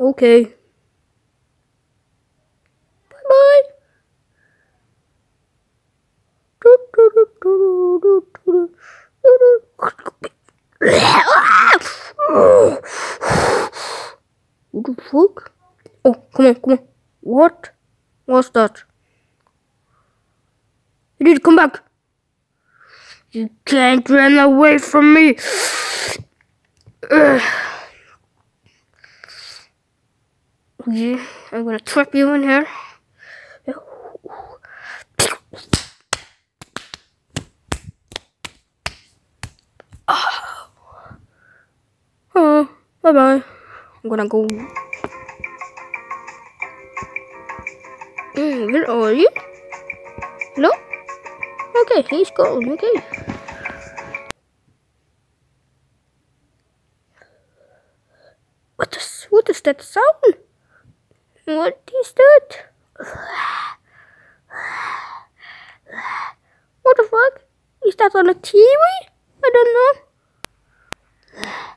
Okay. Bye bye. What the fuck? Oh, come on, come on. What? What's that? You need to come back. You can't run away from me. Yeah, I'm gonna trap you in here. Oh, bye bye. I'm gonna go. Where are you? Hello? Okay, he's gone. Okay. What is that sound? What is that? What the fuck? Is that on a TV? I don't know.